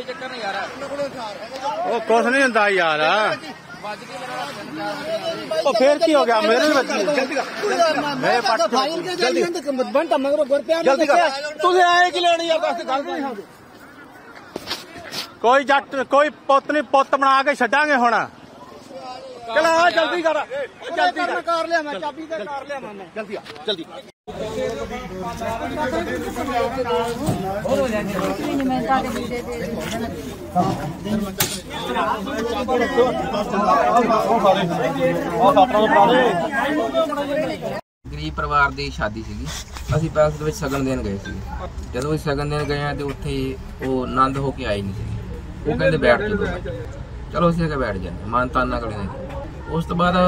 कोई चक्कर नहीं यार वो कुछ नहीं होता यार फिर की हो गया मेरे कोई जट कोई पुत नहीं पुत बना के छड्डांगे हुण चल आ जल्दी कर लिया मैं चाबी ते कर लिया मैं जल्दी आ जल्दी गरीब परिवार की शादी सी असीं पैलेस दे विच सगन देन गए सी जदों असीं सगन देन गए तो उत्थे वो आनंद होके आई नहीं सी वो कहंदे बैठ जाओ चलो असीं के बैठ जाए मान ताना करें उस तो बाद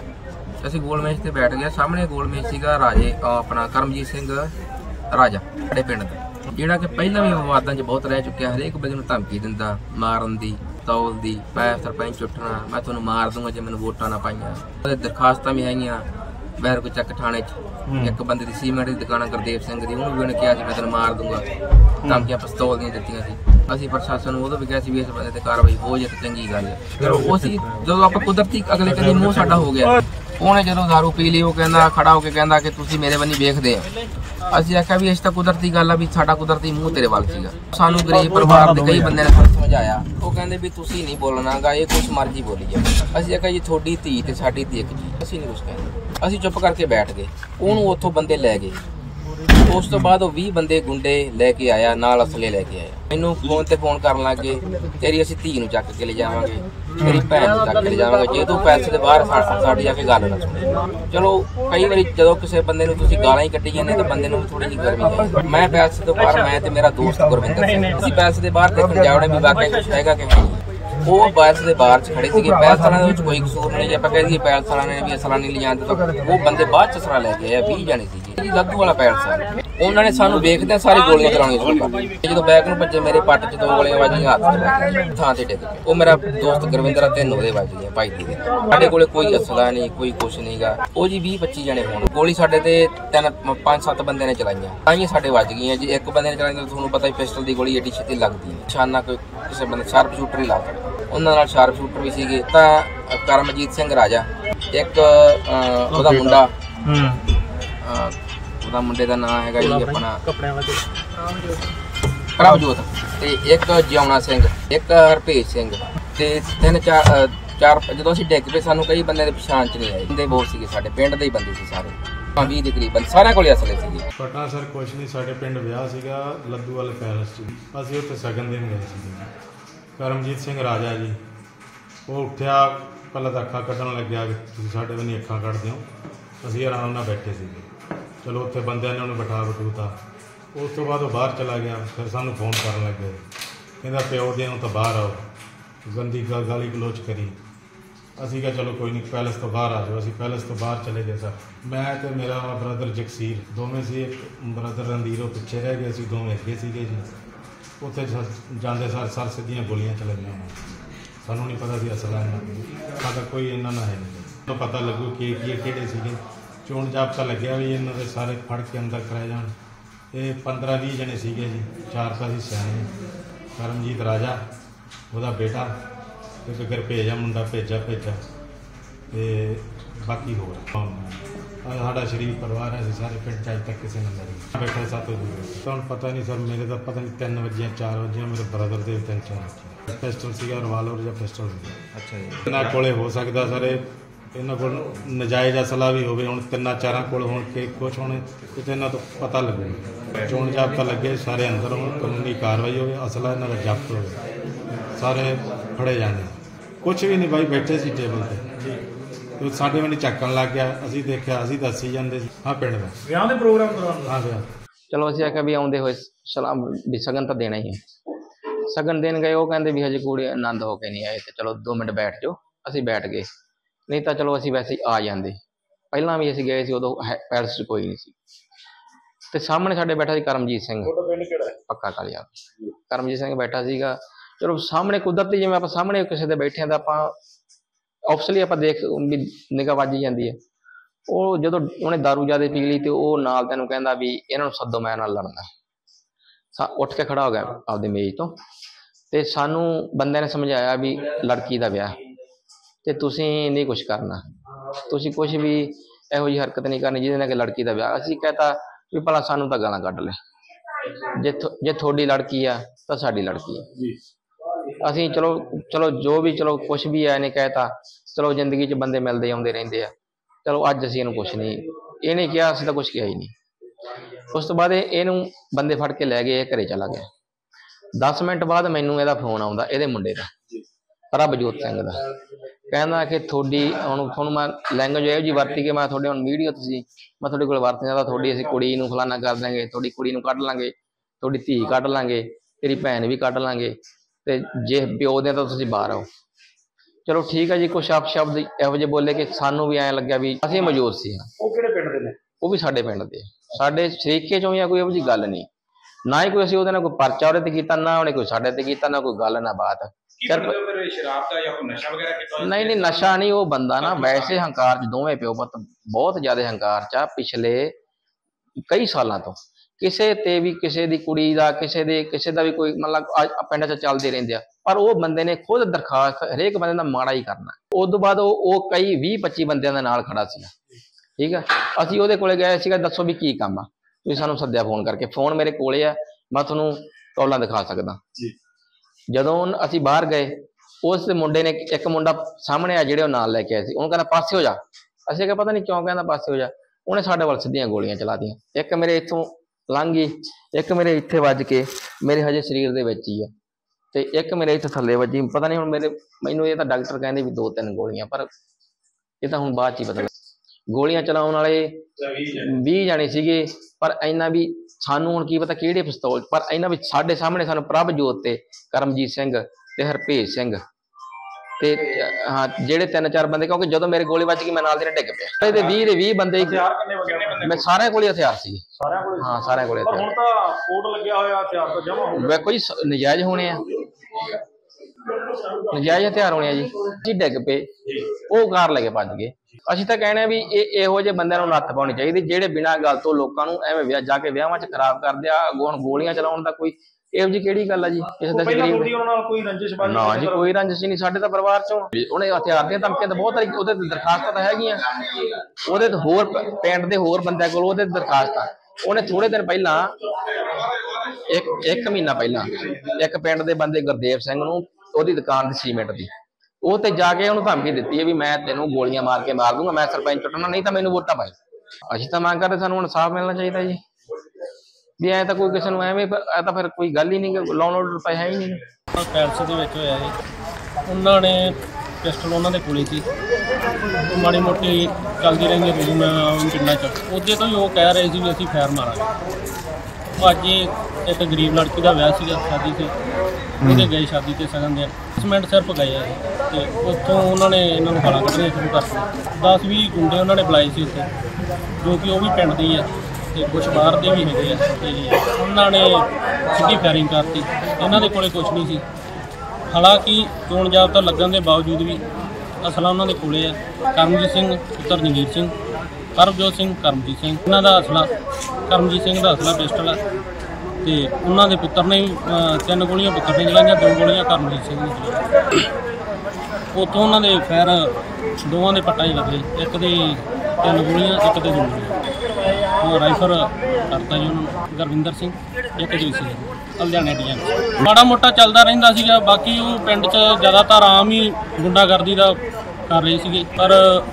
असीं गोल मेज ते बैठ गए सामने गोल मेज सीगा राजे अपना करमजीत सिंह राजा साडे पिंड दा जिहड़ा कि पहिलां भी विवादां 'च बहुत रह चुक्या हरेक बंदे नूं धमकी दिंदा मारन दी तौल दी मैं सरपंच उठना मैं तुहानूं मार दूंगा जे मैनूं वोटां ना पाईआं दरखास्तां भी हैगियां बैर को चक थाने एक बंदे की सीमेंट की दुकान गुरदेव सिंह की उन्होंने भी उन्हें कहा मैं तेन मार दूंगा धमकियां पिस्तौल दी दित्तियां सी असीं प्रशासन नूं उदों भी कहा भी इस बंदे ते कार्रवाई हो जाए तो चंगी गल है फिर उसी जो आप कुदरती अगले कदी मूँह साडा हो गया उन्हें जो दारू पी ली वो कहंदा खड़ा होकर कहंदा कि तुसीं मेरे बन्नी वेखदे हो असीं आख्या भी इस तां कुदरती गल आ भी साडा कुदरती मूँह तेरे वाल सीगा सानूं गरीब परिवार दे कई बंदे ने समझाया वो कहंदे भी तुसीं नहीं बोलना गा ये कुछ मर्जी बोली जाए असीं आख्या जी थोड़ी धी ते साडी धी इक जी असीं नहीं कुछ कहंदे असीं चुप करके बैठ गए उन्होंने उत्थों बंदे लै गए उस तो बाद 20 बंदे गुंडे लैके आया नाल असले लैके आया मैनू फोन ते फोन करन लग गए तेरी असीं धी नूं चक के ले जावांगे तेरी भैन नूं चक के ले जावांगे जे तूं पैसे दे बाहर साडी जाके गल ना सुणे चलो कई बारी जदों किसी बंदे नूं तुसीं गालां ही कट्टी जांदे तां बंदे नूं थोड़ी जी गर्मी है मैं पैसे तो बाहर मैं ते मेरा दोस्त गुरविंदर सिंह असीं पैसे दे बाहर देखण जावड़े भी वाकई कुछ हैगा कि वो पैलेस के बाहर खड़े थे पैलेस वालों के कोई कसूर नहीं जो कह दिए पैलेस वालों ने भी असला नहीं ले जाते तो वो बंदे बाद च असला लैके आए 20 जने थे लद्दू वाला पैलेस उन्होंने सानू वेखदे सारी गोलियां चलाउणियां शुरू कर दी जो बैग नूं भज्जे मेरे पट च 2 गोलियां वजियां हाथ च थां ते डिग पे वो मेरा दोस्त गुरविंदर 3 ਉਹਦੇ वजदी भाई दी साडे कोले कोई असला नहीं कोई कुछ नहीं गा वो जी 20-25 जने होण गोली साडे ते 5-7 बंदे ने चलाईयां ताईं साडे वज गईयां जी एक बंदे ने चलाई तो तुहानूं पता ही पिस्टल दी गोली एडी छेती लगदी है निशाना कोई किसी बंदे शार्प शूटर ही ला सकदा ਉਹਨਾਂ ਨਾਲ ਸ਼ਾਰਪ ਸ਼ੂਟਰ ਵੀ ਸੀਗੇ ਤਾਂ ਕਰਮਜੀਤ ਸਿੰਘ ਰਾਜਾ ਇੱਕ ਉਹਦਾ ਮੁੰਡਾ ਉਹਦਾ ਮੁੰਡੇ ਦਾ ਨਾਮ ਹੈਗਾ ਜੀ ਆਪਣਾ ਪ੍ਰਭਜੋਤ ਤੇ ਇੱਕ ਜਿਉਣਾ ਸਿੰਘ ਇੱਕ ਹਰਪੇਸ਼ ਸਿੰਘ ਤੇ 3-4 ਜਦੋਂ ਅਸੀਂ ਡਿੱਗ ਪਏ ਸਾਨੂੰ ਕਈ ਬੰਦੇ ਦੇ ਪਛਾਣ ਚ ਨਹੀਂ ਆਏ ਬੰਦੇ ਬਹੁਤ ਸੀਗੇ ਸਾਡੇ ਪਿੰਡ ਦੇ ਹੀ ਬੰਦੇ ਸੀ ਸਾਰੇ 20 ਦੇ ਕਰੀਬ ਸਾਰਿਆਂ ਕੋਲ ਅਸਲੇ ਸੀਗੇ ਪਟਨਾ ਸਰ ਕੁਛ ਨਹੀਂ ਸਾਡੇ ਪਿੰਡ ਵਿਆਹ ਸੀਗਾ ਲੱਦੂ ਵਾਲੇ ਪੈਲਸ 'ਚ ਅਸੀਂ ਉੱਥੇ ਸ਼ਗਨ ਦੇਣ ਗਏ ਸੀਗੇ ਕਰਮਜੀਤ ਸਿੰਘ ਰਾਜਾ ਜੀ ਉਹ ਉੱਠਿਆ ਪਹਿਲਾਂ ਤਾਂ ਅੱਖਾਂ ਕੱਢਣ ਲੱਗਿਆ ਕਿ ਤੁਸੀਂ ਸਾਡੇ ਬੰਨੀ ਅੱਖਾਂ ਕੱਢਦੇ ਹੋ ਅਸੀਂ ਆਰਾਮ ਨਾਲ ਬੈਠੇ ਸੀਗੇ ਚਲੋ ਉੱਥੇ ਬੰਦਿਆਂ ਨੇ ਉਹਨੂੰ ਬਿਠਾ ਬਟੂਤਾ ਉਸ ਤੋਂ ਬਾਅਦ ਉਹ ਬਾਹਰ ਚਲਾ ਗਿਆ ਫਿਰ ਸਾਨੂੰ ਫੋਨ ਕਰਨ ਲੱਗੇ ਕਹਿੰਦਾ ਪਿਓ ਦੇ ਨੂੰ ਤਾਂ ਬਾਹਰ ਆਓ ਗੰਦੀ ਗਾਲੀ ਗਲੋਚ ਕਰੀ ਅਸੀਂ ਕਿਹਾ ਚਲੋ ਕੋਈ ਨਹੀਂ ਪੈਲਸ ਤੋਂ ਬਾਹਰ ਆ ਜਾਓ ਅਸੀਂ ਪੈਲਸ ਤੋਂ ਬਾਹਰ ਚਲੇ ਗਏ ਸਰ ਮੈਂ ਤੇ ਮੇਰਾ ਬ੍ਰਦਰ ਜਗਸੀਰ ਦੋਵੇਂ ਸੀ ਇੱਕ ਬ੍ਰਦਰ ਰਣਧੀਰ ਉਹ ਪਿੱਛੇ ਰਹਿ ਗਏ ਅਸੀਂ ਦੋਵੇਂ ਅੱਗੇ ਸੀਗੇ ਜੀ ਉੱਥੇ ਜਾਂਦੇ ਸਰ ਸਿੱਧੀਆਂ ਗੋਲੀਆਂ ਚਲਾਈਆਂ ਸਾਨੂੰ ਨਹੀਂ ਪਤਾ ਸੀ ਅਸਲਾ ਇਹਨਾਂ ਸਾਡਾ ਕੋਈ ਇਹਨਾਂ ਨਾਲ ਹੈ ਨਹੀਂ ਪਤਾ ਲੱਗੂ ਕਿ ਕਿਹੜੇ ਸੀਗੇ ਚੋਣ ਜਾਬਤਾ ਲੱਗਿਆ ਵੀ ਇਹਨਾਂ ਦੇ ਸਾਰੇ ਫੜ ਕੇ ਅੰਦਰ ਕਰਾਏ ਜਾਣ ਇਹ 15-20 ਜਣੇ ਸੀਗੇ ਜੀ 4 ਤਾਂ ਸੀ ਸਿਆਣੇ ਕਰਮਜੀਤ ਰਾਜਾ ਉਹਦਾ ਬੇਟਾ ਇੱਕ ਗੁਰਭੇਜ ਮੁੰਡਾ ਭੇਜਾ ਤੇ ਬਾਕੀ ਹੋਰ ਸਾਡਾ ਸ਼ਰੀਫ ਪਰਿਵਾਰ ਹੈ ਅਸੀਂ ਸਾਰੇ ਪਿੰਡ 'ਚ ਅੱਜ ਤੱਕ ਕਿਸੇ ਨਾਲ ਨਹੀਂ ਬੈਠੇ ਸਾਤੋਂ ਦੂਰ ਤੁਹਾਨੂੰ ਪਤਾ ਨਹੀਂ ਸਰ ਮੇਰੇ ਤਾਂ ਪਤਾ ਨਹੀਂ 3 ਵਜੇ 4 ਵਜੇ ਮੇਰੇ ਬ੍ਰਦਰ ਦੇ 3-4 ਪਿਸਟਲ ਸੀਗਾ ਰਿਵਾਲਵਰ ਜਾਂ ਪਿਸਟਲ ਅੱਛਾ ਜੀ ਇਹਨਾਂ ਕੋਲੇ ਹੋ ਸਕਦਾ ਸਰ ਇਹਨਾਂ ਕੋਲ ਨਜਾਇਜ਼ ਅਸਲਾ ਵੀ ਹੋਵੇ ਹੁਣ 3-4 ਕੋਲ ਹੋਣ ਕੇ ਕੁਛ ਹੋਣੇ ਕਿਤੇ ਇਹਨਾਂ ਤੋਂ ਪਤਾ ਲੱਗੂ ਚੋਣ ਜਾਬਤਾ ਲੱਗੇ ਸਾਰੇ ਅੰਦਰ ਹੋਣ ਕਾਨੂੰਨੀ ਕਾਰਵਾਈ ਹੋਵੇ ਅਸਲਾ ਇਹਨਾਂ ਦਾ ਜ਼ਬਤ ਹੋਵੇ ਸਾਰੇ ਫੜੇ ਜਾਂਦੇ ਕੁਛ ਵੀ ਨਹੀਂ ਬਾਈ ਬੈਠੇ ਸੀ ਟੇਬਲ 'ਤੇ ਸਾਡੇ ਵੱਲ ਚੱਕਣ ਲੱਗ ਗਿਆ ਅਸੀਂ ਦੇਖਿਆ ਅਸੀਂ ਦੱਸੀ ਜਾਂਦੇ ਸੀ ਹਾਂ ਪਿੰਡ ਦਾ ਵਿਆਹ ਦੇ ਪ੍ਰੋਗਰਾਮ ਦੌਰਾਨ ਹਾਂ ਵਿਆਹ ਚਲੋ ਅਸੀਂ ਆਖਿਆ ਵੀ ਆਉਂਦੇ ਹੋਏ ਸਲਾਮ ਵੀ ਸਗਨ ਤਾਂ ਦੇਣਾ ਹੀ ਹੈ ਸਗਨ ਦੇਣ ਗਏ ਉਹ ਕਹਿੰਦੇ ਵੀ ਹਜੇ ਕੁੜੀ ਆਨੰਦ ਹੋ ਕੇ ਨਹੀਂ ਆਏ ਤੇ ਚਲੋ 2 ਮਿੰਟ ਬੈਠ ਜਾਓ ਅਸੀਂ ਬੈਠ ਗਏ ਨਹੀਂ ਤਾਂ ਚਲੋ ਅਸੀਂ ਵੈਸੇ ਹੀ ਆ ਜਾਂਦੇ ਪਹਿਲਾਂ ਵੀ ਅਸੀਂ ਗਏ ਸੀ ਉਦੋਂ ਪੈਲਸ 'ਚ ਕੋਈ ਨਹੀਂ ਸੀ ਤੇ ਸਾਹਮਣੇ ਸਾਡੇ ਬੈਠਾ ਸੀ ਕਰਮਜੀਤ ਸਿੰਘ ਪੱਕਾ ਕਾਲਿਆ ਕਰਮਜੀਤ ਸਿੰਘ ਬੈਠਾ ਸੀਗਾ ਚਲੋ ਸਾਹਮਣੇ ਕੁਦਰਤੀ ਜਿਵੇਂ ਆਪਾਂ ਸਾਹਮਣੇ ਕਿਸੇ ਦੇ ਬੈਠੇ ਹਾਂ ਤਾਂ ਆਪਾਂ ਆਬਸਲੀ ਆਪਾਂ ਦੇਖ ਵੀ ਨਿਗਾਹ ਵੱਜ ਜਾਂਦੀ ਹੈ ਉਹ ਜਦੋਂ ਉਹਨੇ ਦਾਰੂ ਜ਼ਿਆਦਾ ਪੀ ਲਈ ਤੇ ਉਹ ਨਾਲ ਤੈਨੂੰ ਕਹਿੰਦਾ ਵੀ ਇਹਨਾਂ ਨੂੰ ਸੱਦੋ ਮੈਂ ਨਾਲ ਲੜਨਾ ਉੱਠ ਕੇ ਖੜਾ ਹੋ ਗਿਆ ਆਪਦੀ ਮੇਜ਼ ਤੋਂ ਤੇ ਸਾਨੂੰ ਬੰਦੇ ਨੇ ਸਮਝਾਇਆ ਵੀ ਲੜਕੀ ਦਾ ਵਿਆਹ ਤੇ ਤੁਸੀਂ ਨਹੀਂ ਕੁਝ ਕਰਨਾ, ਤੁਸੀਂ ਕੁਝ ਵੀ ਇਹੋ ਜਿਹੀ ਹਰਕਤ ਨਹੀਂ ਕਰਨੀ ਜਿਹਦੇ ਨਾਲ ਕਿ ਲੜਕੀ ਦਾ ਵਿਆਹ। ਅਸੀਂ ਕਹਤਾ ਵੀ ਭਲਾ ਸਾਨੂੰ ਤਾਂ ਗਾਲਾਂ ਕੱਢ ਲੈ, ਜੇ ਤੁਹਾਡੀ ਲੜਕੀ ਆ ਤਾਂ ਸਾਡੀ ਲੜਕੀ ਆ। ਅਸੀਂ ਚਲੋ ਜੋ ਵੀ ਚਲੋ ਕੁਛ ਵੀ ਹੈ ਇਹਨੇ ਕਹਿਤਾ, ਚਲੋ ਜ਼ਿੰਦਗੀ 'ਚ ਬੰਦੇ ਮਿਲਦੇ ਆਉਂਦੇ ਰਹਿੰਦੇ ਆ, ਚਲੋ ਅੱਜ ਅਸੀਂ ਇਹਨੂੰ ਕੁਛ ਨਹੀਂ, ਇਹਨੇ ਕਿਹਾ ਅਸੀਂ ਤਾਂ ਕੁਛ ਕਿਹਾ ਹੀ ਨਹੀਂ। ਉਸ ਤੋਂ ਬਾਅਦ ਇਹਨੂੰ ਬੰਦੇ ਫੜ ਕੇ ਲੈ ਗਏ, ਇਹ ਘਰੇ ਚਲਾ ਗਿਆ। 10 ਮਿੰਟ ਬਾਅਦ ਮੈਨੂੰ ਇਹਦਾ ਫੋਨ ਆਉਂਦਾ, ਇਹਦੇ ਮੁੰਡੇ ਦਾ, ਪ੍ਰਭਜੋਤ ਸਿੰਘ ਦਾ, ਕਹਿੰਦਾ ਕਿ ਤੁਹਾਨੂੰ ਮੈਂ ਲੈਂਗੁਏਜ ਇਹੋ ਜਿਹੀ ਵਰਤੀ ਕਿ ਮੈਂ ਤੁਹਾਡੇ ਹੁਣ ਵੀਡੀਓ ਮੈਂ ਤੁਹਾਡੇ ਕੋਲ ਵਰਤ ਜਾਂਦਾ, ਤੁਹਾਡੀ ਅਸੀਂ ਕੁੜੀ ਨੂੰ ਫਲਾਨਾ ਕਰ ਦਾਂਗੇ, ਤੁਹਾਡੀ ਕੁੜੀ ਨੂੰ ਕੱਢ ਲਾਂਗੇ, ਤੁਹਾਡੀ ਧੀ ਕੱਢ ਲਾਂਗੇ, ਤੇਰੀ ਭੈਣ ਵੀ ਕੱਢ ਲਾਂਗੇ, ਤੇ ਜੇ ਪਿਓ ਦੇ ਤਾਂ ਤੁਸੀਂ ਬਾਹਰ ਆਓ। ਚਲੋ ਠੀਕ ਹੈ ਜੀ, ਕੁਛ ਸ਼ਬਦ ਇਹੋ ਜਿਹੇ ਬੋਲੇ ਕਿ ਸਾਨੂੰ ਵੀ ਐਂ ਲੱਗਿਆ ਵੀ ਅਸੀਂ ਮੌਜੂਦ ਸੀ। ਉਹ ਕਿਹੜੇ ਪਿੰਡ ਦੇ ਨੇ? ਉਹ ਵੀ ਸਾਡੇ ਪਿੰਡ ਦੇ, ਸਾਡੇ ਸ਼ਰੀਕੇ ਚੋਂ ਜਾਂ ਕੋਈ ਇਹੋ ਜਿਹੀ ਗੱਲ ਨਹੀਂ, ਨਾ ਹੀ ਕੋਈ ਅਸੀਂ ਉਹਦੇ ਨਾਲ ਕੋਈ ਪਰਚਾ ਉਹਦੇ ਤੇ ਕੀਤਾ, ਨਾ ਉਹਨੇ ਕੋਈ ਸਾਡੇ ਤੇ ਕੀਤਾ, ਨਾ ਕੋਈ ਗੱਲ ਨਾ ਬਾਤ। ਸ਼ਰਾਬ ਦਾ ਜਾਂ ਕੋਈ ਨਸ਼ਾ ਵਗੈਰਾ ਕੀਤਾ? ਨਹੀਂ ਨਸ਼ਾ ਨਹੀਂ, ਉਹ ਬੰਦਾ ਨਾ ਵੈਸੇ ਹੰਕਾਰ 'ਚ ਦੋਵੇਂ ਪਿਓ ਪੁੱਤ ਬਹੁਤ ਜ਼ਿਆਦਾ ਹੰਕਾਰ 'ਚ ਆ। ਪਿਛਲੇ ਕਈ ਸਾਲਾਂ ਤੋਂ ਕਿਸੇ ਤੇ ਵੀ ਕਿਸੇ ਦੀ ਕੁੜੀ ਦਾ ਕਿਸੇ ਦਾ ਵੀ ਕੋਈ ਮਤਲਬ ਪਿੰਡ 'ਚ ਚੱਲਦੇ ਰਹਿੰਦੇ ਆ, ਪਰ ਉਹ ਬੰਦੇ ਨੇ ਖੁਦ ਦਰਖਾਸਤ ਹਰੇਕ ਬੰਦੇ ਦਾ ਮਾੜਾ ਹੀ ਕਰਨਾ। ਉਸ ਤੋਂ ਬਾਅਦ ਉਹ ਕਈ 20-25 ਬੰਦਿਆਂ ਦੇ ਨਾਲ ਖੜਾ ਸੀਗਾ, ਠੀਕ ਆ। ਅਸੀਂ ਉਹਦੇ ਕੋਲੇ ਗਏ ਸੀਗਾ, ਦੱਸੋ ਵੀ ਕੀ ਕੰਮ ਆ, ਤੁਸੀਂ ਸਾਨੂੰ ਸੱਦਿਆ ਫੋਨ ਕਰਕੇ। ਫੋਨ ਮੇਰੇ ਕੋਲੇ ਆ, ਮੈਂ ਤੁਹਾਨੂੰ ਕਾਲਾਂ ਦਿਖਾ ਸਕਦਾ। ਜਦੋਂ ਅਸੀਂ ਬਾਹਰ ਗਏ, ਉਸ ਮੁੰਡੇ ਨੇ, ਇੱਕ ਮੁੰਡਾ ਸਾਹਮਣੇ ਆ ਜਿਹੜੇ ਉਹ ਨਾਲ ਲੈ ਕੇ ਆਏ ਸੀ, ਉਹਨੂੰ ਕਹਿੰਦਾ ਪਾਸੇ ਹੋ ਜਾ। ਅਸੀਂ ਕਿਹਾ ਪਤਾ ਨਹੀਂ ਕਿਉਂ ਕਹਿੰਦਾ ਪਾਸੇ ਹੋ ਜਾ। ਉਹਨੇ ਸਾਡੇ ਵੱਲ ਸਿੱਧੀਆਂ ਗੋਲੀਆਂ ਚਲਾਤੀਆਂ, ਇੱਕ ਮੇਰੇ ਇੱਥੋਂ ਲੰਘ ਗਈ, ਇੱਕ ਮੇਰੇ ਇੱਥੇ ਵੱਜ ਕੇ ਮੇਰੇ ਹਜੇ ਸਰੀਰ ਦੇ ਵਿੱਚ ਹੀ ਆ, ਤੇ ਇੱਕ ਮੇਰੇ ਇੱਥੇ ਥੱਲੇ ਵੱਜੀ। ਪਤਾ ਨਹੀਂ ਹੁਣ ਮੈਨੂੰ ਇਹ ਤਾਂ ਡਾਕਟਰ ਕਹਿੰਦੇ ਵੀ 2-3 ਗੋਲੀਆਂ, ਪਰ ਇਹ ਤਾਂ ਹੁਣ ਬਾਅਦ 'ਚ ਹੀ ਪਤਾ ਲੱਗਾ। ਗੋਲੀਆਂ ਚਲਾਉਣ ਵਾਲੇ 20 ਜਾਣੇ ਸੀਗੇ, ਪਰ ਇੰਨਾ ਵੀ ਸਾਨੂੰ ਹੁਣ ਕੀ ਪਤਾ ਕਿਹੜੇ ਪਿਸਤੌਲ, ਪਰ ਇਹਨਾਂ ਵਿੱਚ ਸਾਡੇ ਸਾਹਮਣੇ ਸਾਨੂੰ ਪ੍ਰਭਜੋਤ ਤੇ ਕਰਮਜੀਤ ਸਿੰਘ ਤੇ ਹਰਪੇਜ ਸਿੰਘ ਤੇ ਹਾਂ ਜਿਹੜੇ 3-4 ਬੰਦੇ, ਕਿਉਂਕਿ ਜਦੋਂ ਮੇਰੇ ਗੋਲੀ ਵੱਜ ਗਈ ਮੈਂ ਨਾਲ ਦੇ ਡਿੱਗ ਪਿਆ। ਇਹਦੇ 20 ਦੇ 20 ਬੰਦੇ, ਮੈਂ ਸਾਰਿਆਂ ਕੋਲ ਹਥਿਆਰ ਸੀ। ਹਾਂ ਸਾਰਿਆਂ ਕੋਲ ਹੁਣ ਤਾਂ ਕੋਡ ਲੱਗਿਆ ਹੋਇਆ, ਹਥਿਆਰ ਤਾਂ ਜਮਾ ਹੋ ਗਿਆ। ਕੋਈ ਨਜਾਇਜ਼ ਹੋਣੇ ਆ, ਨਜਾਇਜ਼ ਹਥਿਆਰ ਹੋਣੇ ਆ ਜੀ। ਅਸੀਂ ਡਿੱਗ ਪਏ, ਉਹ ਕਾਰ ਲੈ ਕੇ ਭੱਜ ਗਏ। ਅਸੀਂ ਤਾਂ ਕਹਿਣਾ ਵੀ ਇਹੋ ਜਿਹੇ ਬੰਦਿਆਂ ਨੂੰ ਨੱਥ ਪਾਉਣੀ ਚਾਹੀਦੀ, ਜਿਹੜੇ ਬਿਨਾਂ ਗੱਲ ਤੋਂ ਲੋਕਾਂ ਨੂੰ ਐਵੇਂ ਜਾ ਕੇ ਵਿਆਹਾਂ 'ਚ ਖਰਾਬ ਕਰਦੇ ਆ। ਹੁਣ ਗੋਲੀਆਂ ਚਲਾਉਣ ਦਾ ਕੋਈ ਇਹੋ ਜਿਹੀ ਕਿਹੜੀ ਗੱਲ ਆ ਜੀ? ਕਿਸੇ ਦਾ ਨਾ ਜੀ, ਕੋਈ ਰੰਜਿਸ਼ ਨਹੀਂ ਸਾਡੇ ਤਾਂ ਪਰਿਵਾਰ 'ਚੋਂ। ਉਹਨੇ ਹਥਿਆਰ ਦੀਆਂ ਧਮਕੀਆਂ ਤਾਂ ਬਹੁਤ ਉਹਦੇ ਤੇ ਦਰਖਾਸਤਾਂ ਤਾਂ ਹੈਗੀਆਂ, ਉਹਦੇ ਤੇ ਹੋਰ ਪਿੰਡ ਦੇ ਹੋਰ ਬੰਦਿਆਂ ਕੋਲ ਉਹਦੇ ਦਰਖਾਸਤਾਂ। ਉਹਨੇ ਥੋੜੇ ਦਿਨ ਪਹਿਲਾਂ, ਇੱਕ ਮਹੀਨਾ ਪਹਿਲਾਂ, ਇੱਕ ਪਿੰਡ ਦੇ ਬੰਦੇ ਗੁਰਦੇਵ ਸਿੰਘ ਨੂੰ ਉਹਦੀ ਦੁਕਾਨ ਦੀ ਸੀਮੈਂਟ ਦੀ, ਉਹ ਤੇ ਜਾ ਕੇ ਉਹਨੂੰ ਧਮਕੀ ਦਿੱਤੀ ਹੈ ਵੀ ਮੈਂ ਤੈਨੂੰ ਗੋਲੀਆਂ ਮਾਰ ਕੇ ਮਾਰ ਦੂੰਗਾ, ਮੈਂ ਸਰਪੰਚ ਚੁੱਟਣਾ, ਨਹੀਂ ਤਾਂ ਮੈਨੂੰ ਵੋਟਾਂ ਪਾਈ। ਅਸੀਂ ਤਾਂ ਮੰਗ ਕਰਦੇ ਸਾਨੂੰ ਇਨਸਾਫ ਮਿਲਣਾ ਚਾਹੀਦਾ ਜੀ। ਵੀ ਐ ਤਾਂ ਕੋਈ ਕਿਸੇ ਨੂੰ ਐਵੇਂ ਤਾਂ ਫਿਰ ਕੋਈ ਗੱਲ ਹੀ ਨਹੀਂ, ਲਾਉਣ ਆਰਡਰ ਤਾਂ ਹੈ ਹੀ ਨਹੀਂ। ਪੈਲਸ ਦੇ ਵਿੱਚ ਹੋਇਆ ਜੀ, ਉਹਨਾਂ ਨੇ ਪਿਸਟਲ ਉਹਨਾਂ ਦੇ ਕੋਲੇ ਸੀ, ਮਾੜੀ ਮੋਟੀ ਚੱਲਦੀ ਰਹਿੰਦੀ ਰੂਮ ਪਿੰਡਾਂ 'ਚ, ਉਹਦੇ ਤੋਂ ਹੀ ਉਹ ਕਹਿ ਰਹੇ ਸੀ ਵੀ ਅਸੀਂ ਫੈਰ ਮਾਰਾਂਗੇ। ਅੱਜ ਇੱਕ ਗਰੀਬ ਲੜਕੀ ਦਾ ਵਿਆਹ ਸੀਗਾ, ਸ਼ਾਦੀ ਸੀ, ਉਹਦੇ ਗਏ ਸ਼ਾਦੀ ਤੇ ਸਗਨ ਦੇ 10 ਮਿੰਟ ਸਿਰਫ ਗਏ ਆ, ਤੇ ਉੱਥੋਂ ਉਹਨਾਂ ਨੇ ਇਹਨਾਂ ਨੂੰ ਗਾਲਾਂ ਕੱਢਣੀਆਂ ਸ਼ੁਰੂ ਕਰਤੀਆਂ। 10-20 ਗੁੰਡੇ ਉਹਨਾਂ ਨੇ ਬੁਲਾਏ ਸੀ ਉੱਥੇ, ਜੋ ਕਿ ਉਹ ਵੀ ਪਿੰਡ ਦੀ ਆ ਤੇ ਕੁਛ ਬਾਹਰ ਦੇ ਵੀ ਹੈਗੇ ਆ, ਤੇ ਉਹਨਾਂ ਨੇ ਸਿੱਧੀ ਫਾਇਰਿੰਗ ਕਰਤੀ। ਇਹਨਾਂ ਦੇ ਕੋਲੇ ਕੁਛ ਨਹੀਂ ਸੀ, ਹਾਲਾਂਕਿ ਚੋਣ ਜ਼ਾਬਤਾ ਲੱਗਣ ਦੇ ਬਾਵਜੂਦ ਵੀ ਅਸਲਾ ਉਹਨਾਂ ਦੇ ਕੋਲੇ ਆ। ਕਰਮਜੀਤ ਸਿੰਘ ਪੁੱਤਰ ਜੰਗੀਰ ਸਿੰਘ, ਪ੍ਰਭਜੋਤ ਸਿੰਘ ਕਰਮਜੀਤ ਸਿੰਘ, ਇਹਨਾਂ ਦਾ ਅਸਲਾ, ਕਰਮਜੀਤ ਸਿੰਘ ਦਾ ਅਸਲਾ ਪਿਸਟਲ ਆ, ਤੇ ਉਹਨਾਂ ਦੇ ਪੁੱਤਰ ਨੇ 3 ਗੋਲੀਆਂ ਪੁੱਤਰ ਨੇ ਚਲਾਈਆਂ, 2 ਗੋਲੀਆਂ ਕਰਮਜੀਤ ਸਿੰਘ ਨੇ ਚਲਾਈਆਂ। ਉੱਥੋਂ ਉਹਨਾਂ ਦੇ ਫੈਰ ਦੋਵਾਂ ਦੇ ਪੱਟਾਂ 'ਚ ਲੱਗੇ, ਇੱਕ ਦੇ 3 ਗੋਲੀਆਂ, ਇੱਕ ਦੇ 2 ਗੋਲੀਆਂ। ਉਹ ਰਾਈਫਲ ਕਰਤਾ ਜੀ ਉਹਨਾਂ ਨੂੰ, ਗੁਰਵਿੰਦਰ ਸਿੰਘ, ਇੱਕ ਜੀ ਸੀ ਲੁਧਿਆਣੇ ਡੀਐਮ। ਮਾੜਾ ਮੋਟਾ ਚੱਲਦਾ ਰਹਿੰਦਾ ਸੀਗਾ, ਬਾਕੀ ਉਹ ਪਿੰਡ 'ਚ ਜ਼ਿਆਦਾਤਰ ਆਮ ਹੀ ਗੁੰਡਾਗਰਦੀ ਦਾ ਕਰ ਰਹੇ ਸੀਗੇ, ਪਰ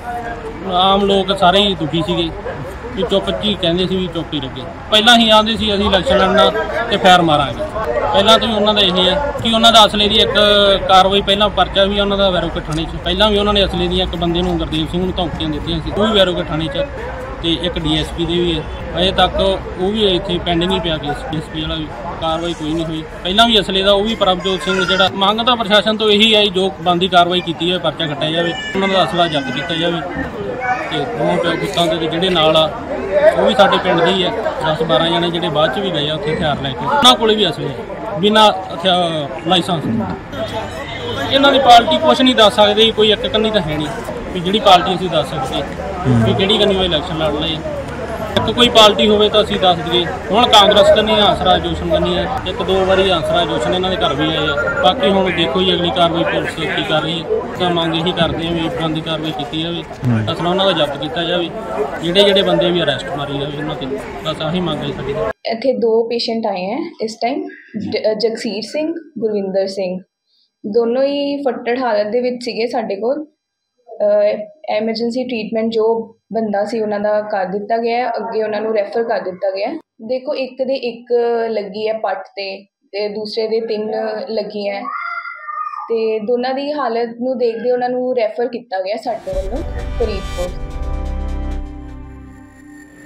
ਆਮ ਲੋਕ ਸਾਰੇ ਹੀ ਦੁਖੀ ਸੀਗੇ ਵੀ ਚੁੱਪ ਜੀ ਕਹਿੰਦੇ ਸੀ ਵੀ ਚੁੱਪ ਹੀ ਲੱਗੇ। ਪਹਿਲਾਂ ਹੀ ਆਉਂਦੇ ਸੀ ਅਸੀਂ ਇਲੈਕਸ਼ਨ ਲੜਨਾ ਤੇ ਫੈਰ ਮਾਰਾਂਗੇ, ਪਹਿਲਾਂ ਤੋਂ ਹੀ ਉਹਨਾਂ ਦਾ ਇਹ ਹੈ ਕਿ ਉਹਨਾਂ ਦਾ ਅਸਲੇ ਦੀ ਇੱਕ ਕਾਰਵਾਈ, ਪਹਿਲਾਂ ਪਰਚਾ ਵੀ ਉਹਨਾਂ ਦਾ ਵੈਰੋਕੇ ਥਾਣੇ 'ਚ, ਪਹਿਲਾਂ ਵੀ ਉਹਨਾਂ ਨੇ ਅਸਲੇ ਦੀਆਂ ਇੱਕ ਬੰਦੇ ਨੂੰ ਗੁਰਦੇਵ ਸਿੰਘ ਨੂੰ ਧਮਕੀਆਂ ਦਿੱਤੀਆਂ ਸੀ, ਉਹ ਵੀ ਵੈਰੋਕੇ ਥਾਣੇ 'ਚ, ਤੇ ਇੱਕ ਡੀਐਸਪੀ ਦੀ ਵੀ ਹੈ। ਅਜੇ ਤੱਕ ਉਹ ਵੀ ਇੱਥੇ ਪੈਂਡਿੰਗ ਹੀ ਪਿਆ ਕੇਸ, ਡੀਐਸਪੀ ਵਾਲਾ ਵੀ ਕਾਰਵਾਈ ਕੋਈ ਨਹੀਂ ਹੋਈ। ਪਹਿਲਾਂ ਵੀ ਅਸਲੇ ਦਾ ਉਹ ਵੀ ਪ੍ਰਭਜੋਤ ਸਿੰਘ, ਜਿਹੜਾ ਮੰਗ ਤਾਂ ਪ੍ਰਸ਼ਾਸਨ ਤੋਂ ਇਹੀ ਹੈ ਜੋ ਬਣਦੀ ਕਾਰਵਾਈ ਕੀਤੀ ਜਾਵੇ, ਪਰਚਾ ਕੱਟਿਆ ਜਾਵੇ, ਉਹਨਾਂ ਦਾ ਅਸਲਾ ਜ਼ਬਤ ਕੀਤਾ ਜਾਵੇ, ਤੇ ਦੋਵਾਂ ਪਿਓ ਪੁੱਤਾਂ ਦੇ ਜਿਹੜੇ ਨਾਲ ਆ ਉਹ ਵੀ ਸਾਡੇ ਪਿੰਡ ਦੇ ਹੀ ਆ। 10-12 ਜਣੇ ਜਿਹੜੇ ਬਾਅਦ 'ਚ ਵੀ ਗਏ ਆ ਉੱਥੇ ਹਥਿਆਰ ਲੈ ਕੇ, ਉਹਨਾਂ ਕੋਲੇ ਵੀ ਅਸਲੇ ਬਿਨਾਂ ਲਾਇਸੈਂਸ। ਇਹਨਾਂ ਦੀ ਪਾਰਟੀ ਕੁਛ ਨਹੀਂ ਦੱਸ ਸਕਦੇ, ਕੋਈ ਇੱਕ ਕੰਨੀ ਤਾਂ ਹੈ ਨਹੀਂ ਵੀ ਜਿਹੜੀ ਪਾਰਟੀ ਅਸੀਂ ਦੱਸ ਸਕਦੇ ਵੀ ਕਿਹੜੀ ਕੰਨੀ ਉਹ ਇਲੈਕਸ਼ਨ ਲੜ ਲਏ। ਇੱਕ ਕੋਈ ਪਾਰਟੀ ਹੋਵੇ ਤਾਂ ਅਸੀਂ ਦੱਸ ਦਈਏ। ਹੁਣ ਕਾਂਗਰਸ ਕਰਨੀ ਆਸਰਾ ਜੋਸ਼ਨ ਕਰਨੀ ਹੈ, ਇੱਕ ਦੋ ਵਾਰੀ ਆਸਰਾ ਜੋਸ਼ਨ ਇਹਨਾਂ ਦੇ ਘਰ ਵੀ ਆਏ ਆ। ਬਾਕੀ ਹੁਣ ਦੇਖੋ ਜੀ ਅਗਲੀ ਕਾਰਵਾਈ ਪੁਲਿਸ ਕੀ ਕਰ ਰਹੀ ਹੈ। ਤਾਂ ਮੰਗ ਇਹੀ ਕਰਦੇ ਹਾਂ ਵੀ ਬੰਦੀ ਕਾਰਵਾਈ ਕੀਤੀ ਜਾਵੇ, ਅਸਲ ਉਹਨਾਂ ਦਾ ਜ਼ਬਤ ਕੀਤਾ ਜਾਵੇ, ਜਿਹੜੇ ਬੰਦੇ ਵੀ ਅਰੈਸਟ ਮਾਰੀ ਜਾਵੇ ਉਹਨਾਂ 'ਤੇ। ਬਸ ਆਹੀ ਮੰਗ ਹੈ ਸਾਡੀ। ਇੱਥੇ 2 ਪੇਸ਼ੈਂਟ ਆਏ ਹੈ ਇਸ ਟਾਈਮ, ਜਗਸੀਰ ਸਿੰਘ, ਗੁਰਵਿੰਦਰ ਸਿੰਘ, ਦੋਨੋਂ ਹੀ ਫੱਟੜ ਹਾਲਤ ਦੇ ਵਿੱਚ ਸੀਗੇ ਸਾਡੇ ਕੋਲ। ਐਮਰਜੈਂਸੀ ਟ੍ਰੀਟਮੈਂਟ ਜੋ ਬੰਦਾ ਸੀ ਉਹਨਾਂ ਦਾ ਕਰ ਦਿੱਤਾ ਗਿਆ, ਅੱਗੇ ਉਹਨਾਂ ਨੂੰ ਰੈਫਰ ਕਰ ਦਿੱਤਾ ਗਿਆ। ਦੇਖੋ ਇੱਕ ਦੇ 1 ਲੱਗੀ ਹੈ ਪੱਟ ਤੇ ਦੂਸਰੇ ਦੇ 3 ਲੱਗੀਆਂ ਤੇ ਦੋਨਾਂ ਦੀ ਹਾਲਤ ਨੂੰ ਦੇਖਦੇ ਉਹਨਾਂ ਨੂੰ ਰੈਫਰ ਕੀਤਾ ਗਿਆ ਸਾਡੇ ਵੱਲੋਂ ਫਰੀਦਕੋਟ।